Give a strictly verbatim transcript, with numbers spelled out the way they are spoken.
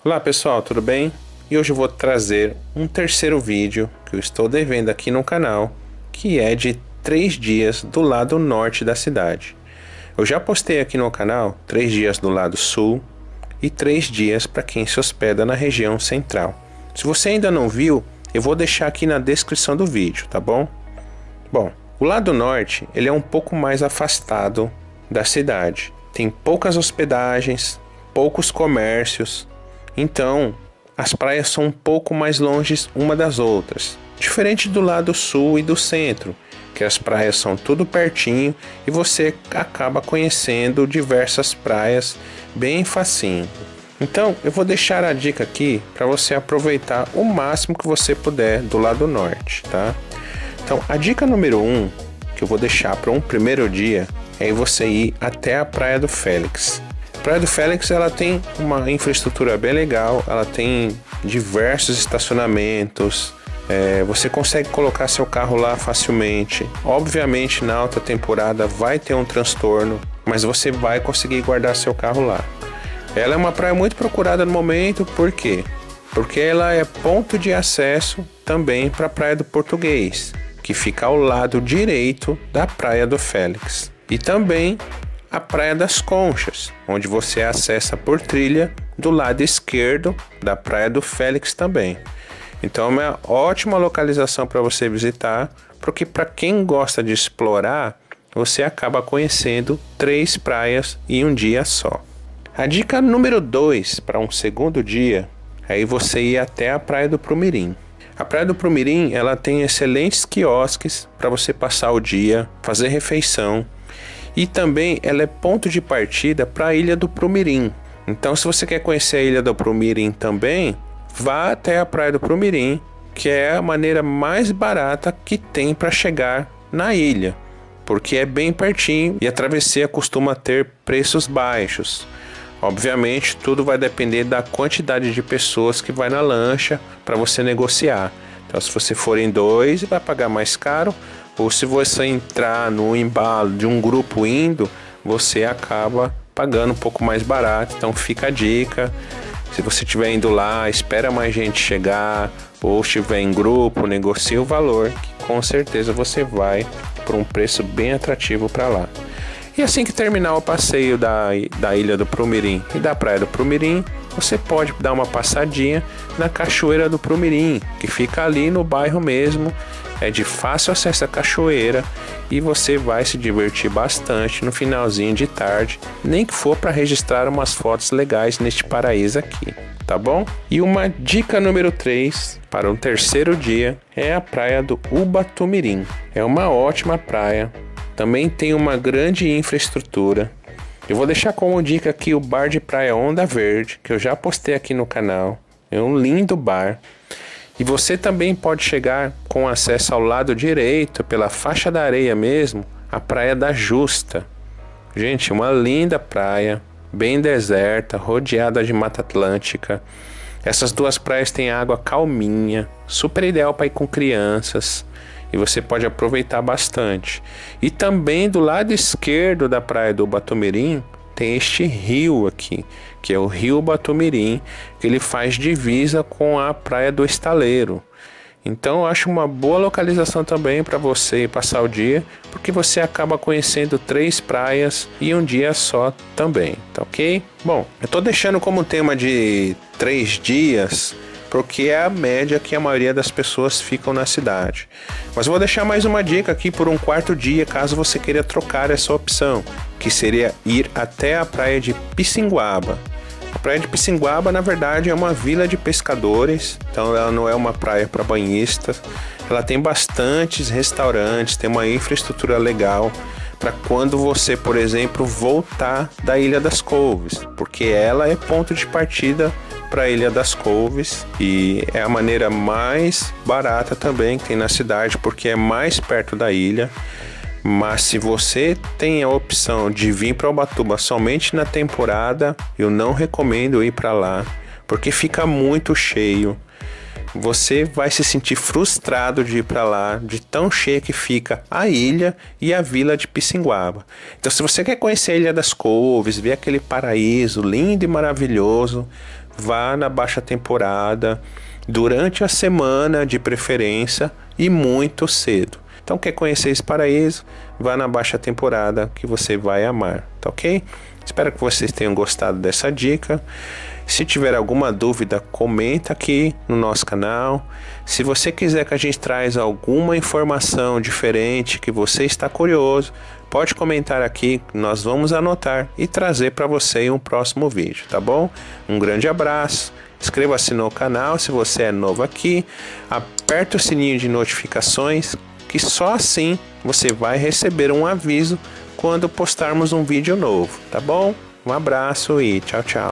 Olá pessoal, tudo bem? E hoje eu vou trazer um terceiro vídeo que eu estou devendo aqui no canal, que é de três dias do lado norte da cidade. Eu já postei aqui no canal três dias do lado sul e três dias para quem se hospeda na região central. Se você ainda não viu, eu vou deixar aqui na descrição do vídeo, tá bom? Bom, o lado norte ele é um pouco mais afastado da cidade. Tem poucas hospedagens, poucos comércios. Então, as praias são um pouco mais longe uma das outras. Diferente do lado sul e do centro, que as praias são tudo pertinho e você acaba conhecendo diversas praias bem facinho. Então, eu vou deixar a dica aqui para você aproveitar o máximo que você puder do lado norte, tá? Então, a dica número um, que eu vou deixar para um primeiro dia, é você ir até a Praia do Félix. A Praia do Félix ela tem uma infraestrutura bem legal, ela tem diversos estacionamentos, é, você consegue colocar seu carro lá facilmente. Obviamente na alta temporada vai ter um transtorno, mas você vai conseguir guardar seu carro lá. Ela é uma praia muito procurada no momento, por quê? Porque ela é ponto de acesso também para a Praia do Português, que fica ao lado direito da Praia do Félix. E também a Praia das Conchas, onde você acessa por trilha do lado esquerdo da Praia do Félix também. Então é uma ótima localização para você visitar, porque para quem gosta de explorar, você acaba conhecendo três praias em um dia só. A dica número dois para um segundo dia é aí você ir até a Praia do Prumirim. A Praia do Prumirim ela tem excelentes quiosques para você passar o dia, fazer refeição. E também ela é ponto de partida para a Ilha do Prumirim. Então, se você quer conhecer a Ilha do Prumirim também, vá até a Praia do Prumirim, que é a maneira mais barata que tem para chegar na ilha, porque é bem pertinho e a travessia costuma ter preços baixos. Obviamente, tudo vai depender da quantidade de pessoas que vai na lancha para você negociar. Então, se você for em dois, vai pagar mais caro. Ou se você entrar no embalo de um grupo indo, você acaba pagando um pouco mais barato. Então fica a dica. Se você estiver indo lá, espera mais gente chegar. Ou estiver em grupo, negocie o valor, que com certeza você vai por um preço bem atrativo para lá. E assim que terminar o passeio da, da Ilha do Prumirim e da Praia do Prumirim, você pode dar uma passadinha na Cachoeira do Prumirim, que fica ali no bairro mesmo. É de fácil acesso à cachoeira e você vai se divertir bastante no finalzinho de tarde, nem que for para registrar umas fotos legais neste paraíso aqui, tá bom? E uma dica número três para um terceiro dia é a Praia do Ubatumirim. É uma ótima praia, também tem uma grande infraestrutura. Eu vou deixar como dica aqui o bar de praia Onda Verde, que eu já postei aqui no canal. É um lindo bar. E você também pode chegar com acesso ao lado direito, pela faixa da areia mesmo, a Praia da Justa. Gente, uma linda praia, bem deserta, rodeada de Mata Atlântica. Essas duas praias têm água calminha, super ideal para ir com crianças. E você pode aproveitar bastante. E também do lado esquerdo da Praia do Ubatumirim, tem este rio aqui, que é o Rio Ubatumirim, que ele faz divisa com a Praia do Estaleiro. Então eu acho uma boa localização também para você passar o dia, porque você acaba conhecendo três praias em um dia só também, tá ok? Bom, eu estou deixando como tema de três dias, porque é a média que a maioria das pessoas ficam na cidade. Mas eu vou deixar mais uma dica aqui por um quarto dia, caso você queira trocar essa opção, que seria ir até a praia de Pissinguaba. A praia de Pissinguaba, na verdade, é uma vila de pescadores, então ela não é uma praia para banhistas. Ela tem bastantes restaurantes, tem uma infraestrutura legal para quando você, por exemplo, voltar da Ilha das Couves, porque ela é ponto de partida para a Ilha das Couves e é a maneira mais barata também que tem na cidade, porque é mais perto da ilha. Mas se você tem a opção de vir para Ubatuba somente na temporada, eu não recomendo ir para lá, porque fica muito cheio. Você vai se sentir frustrado de ir para lá, de tão cheia que fica a ilha e a vila de Pissinguaba. Então, se você quer conhecer a Ilha das Couves, ver aquele paraíso lindo e maravilhoso, vá na baixa temporada, durante a semana de preferência e muito cedo. Então, quer conhecer esse paraíso? Vá na baixa temporada que você vai amar, tá ok? Espero que vocês tenham gostado dessa dica. Se tiver alguma dúvida, comenta aqui no nosso canal. Se você quiser que a gente traz alguma informação diferente que você está curioso, pode comentar aqui, nós vamos anotar e trazer para você em um próximo vídeo, tá bom? Um grande abraço, inscreva-se no canal se você é novo aqui, aperte o sininho de notificações, que só assim você vai receber um aviso quando postarmos um vídeo novo, tá bom? Um abraço e tchau, tchau.